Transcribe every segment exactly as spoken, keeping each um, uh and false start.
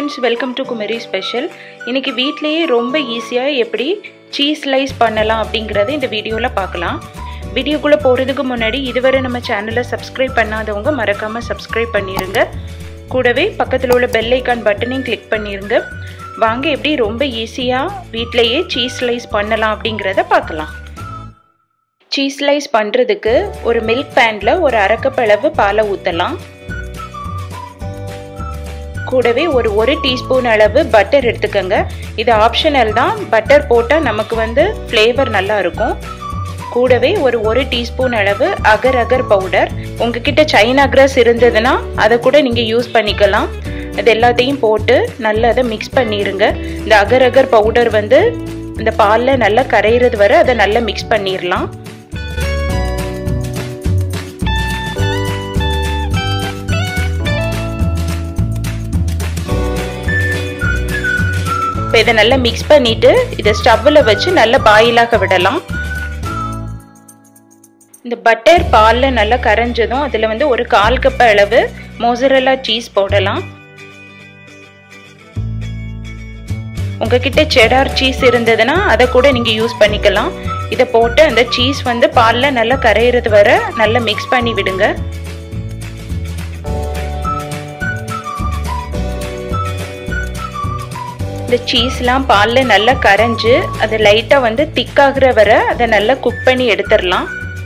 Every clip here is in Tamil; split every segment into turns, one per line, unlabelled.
friends, welcome to Kumari Special. இன்னைக்கு வீட்லயே ரொம்ப ஈஸியா எப்படி சீஸ் ஸ்லைஸ் பண்ணலாம் அப்படிங்கறதை இந்த வீடியோல பார்க்கலாம். வீடியோக்குள்ள போறதுக்கு முன்னாடி இதுவரை நம்ம சேனலை சப்ஸ்கிரைப் பண்ணாதவங்க மறக்காம சப்ஸ்கிரைப் பண்ணிருங்க. கூடவே பக்கத்துல உள்ள பெல் ஐகான் பட்டனையும் கிளிக் பண்ணிருங்க. வாங்க எப்படி ரொம்ப ஈஸியா வீட்லயே சீஸ் ஸ்லைஸ் பண்ணலாம் அப்படிங்கறதை பார்க்கலாம். சீஸ் ஸ்லைஸ் பண்றதுக்கு ஒரு மில்க் பேன்ல ஒரு அரை கப் அளவு பாலை ஊத்தலாம். கூடவே ஒரு ஒரு டீஸ்பூன் அளவு பட்டர் எடுத்துக்கங்க. இது ஆப்ஷனல் தான். பட்டர் போட்டால் நமக்கு வந்து ஃப்ளேவர் நல்லா இருக்கும். கூடவே ஒரு ஒரு டீஸ்பூன் அளவு அகர் அகர் பவுடர். உங்ககிட்ட சைனா கிராஸ் இருந்ததுன்னா அதை கூட நீங்கள் யூஸ் பண்ணிக்கலாம். இது எல்லாத்தையும் போட்டு நல்லா அதை மிக்ஸ் பண்ணிடுங்க. இந்த அகர் அகர் பவுடர் வந்து இந்த பாலில் நல்லா கரையிறது வரை அதை நல்லா மிக்ஸ் பண்ணிடலாம். இப்போ இதை நல்லா மிக்ஸ் பண்ணிட்டு இதை ஸ்டவ்வில் வச்சு நல்லா பாயிலாக விடலாம். இந்த பட்டர் பாலில் நல்லா கரைஞ்சதும் அதில் வந்து ஒரு கால் கப் அளவு மோசரல்லா சீஸ் போடலாம். உங்ககிட்ட செடார் சீஸ் இருந்ததுன்னா அதை கூட நீங்கள் யூஸ் பண்ணிக்கலாம். இதை போட்டு அந்த சீஸ் வந்து பாலில் நல்லா கரையிறது வரை நல்லா மிக்ஸ் பண்ணி விடுங்க. இந்த சீஸ்லாம் பாலில் நல்லா கரைஞ்சு அது லைட்டாக வந்து திக்காகிற வரை அதை நல்லா குக் பண்ணி எடுத்துடலாம்.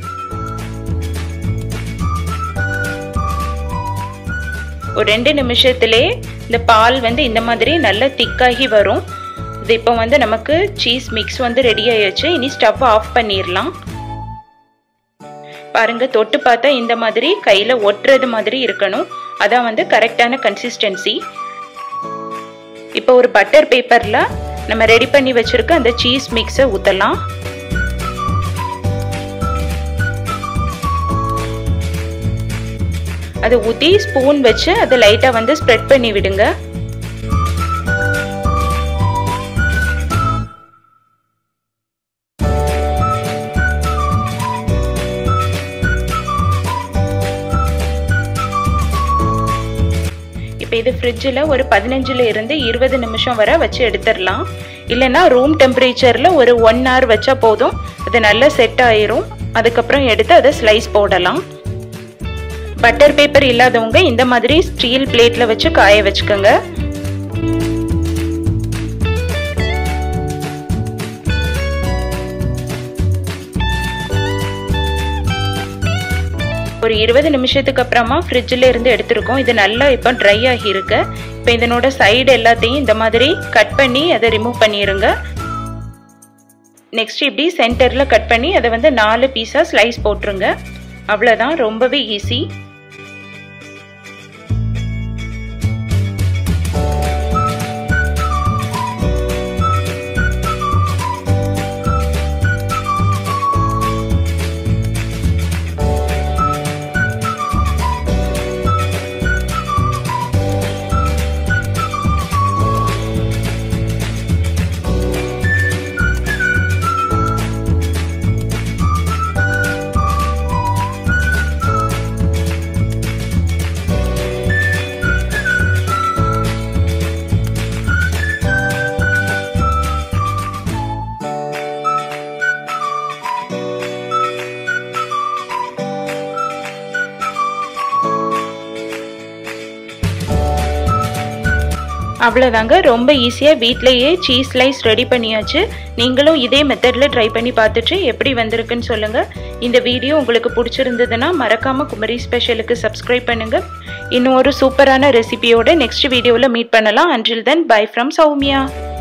ஒரு ரெண்டு நிமிஷத்துலே இந்த பால் வந்து இந்த மாதிரி நல்லா திக்காகி வரும். இது இப்போ வந்து நமக்கு சீஸ் மிக்ஸ் வந்து ரெடி ஆயிடுச்சு. இனி ஸ்டவ் ஆஃப் பண்ணிடலாம். பாருங்க, தொட்டு பார்த்தா இந்த மாதிரி கையில் ஒட்டுறது மாதிரி இருக்கணும். அதான் வந்து கரெக்டான கன்சிஸ்டன்சி. இப்போ ஒரு பட்டர் பேப்பர்ல நம்ம ரெடி பண்ணி வச்சிருக்க அந்த சீஸ் மிக்ஸை ஊத்தலாம். அதை ஊத்தி ஸ்பூன் வச்சு அதை லைட்டா வந்து ஸ்ப்ரெட் பண்ணி விடுங்க. இப்போ இது ஃப்ரிட்ஜில் ஒரு பதினஞ்சுல இருந்து இருபது நிமிஷம் வரை வச்சு எடுத்துடலாம். இல்லைன்னா ரூம் டெம்பரேச்சரில் ஒரு ஒன் ஹவர் வச்சா போதும். அது நல்லா செட் ஆயிரும். அதுக்கப்புறம் எடுத்து அதை ஸ்லைஸ் போடலாம். பட்டர் பேப்பர் இல்லாதவங்க இந்த மாதிரி ஸ்டீல் பிளேட்ல வச்சு காய வச்சுக்கோங்க. ஒரு இருபது நிமிஷத்துக்கு அப்புறமா ஃப்ரிட்ஜில் இருந்து எடுத்துருக்கோம். இது நல்லா இப்போ ட்ரை ஆகி இருக்கு. இப்போ இதனோட சைடு எல்லாத்தையும் இந்த மாதிரி கட் பண்ணி அதை ரிமூவ் பண்ணிடுங்க. நெக்ஸ்ட் இப்படி சென்டரில் கட் பண்ணி அதை வந்து நாலு பீஸாக ஸ்லைஸ் போட்டுருங்க. அவ்வளோதான், ரொம்பவே ஈஸி. அவ்வளோதாங்க, ரொம்ப ஈஸியாக வீட்லேயே சீஸ் ஸ்லைஸ் ரெடி பண்ணியாச்சு. நீங்களும் இதே மெத்தடில் ட்ரை பண்ணி பார்த்துட்டு எப்படி வந்திருக்குன்னு சொல்லுங்கள். இந்த வீடியோ உங்களுக்கு பிடிச்சிருந்ததுன்னா மறக்காமல் குமரி ஸ்பெஷலுக்கு சப்ஸ்கிரைப் பண்ணுங்கள். இன்னும் ஒரு சூப்பரான ரெசிபியோட நெக்ஸ்ட் வீடியோவில் மீட் பண்ணலாம். Until then, bye from Soumya.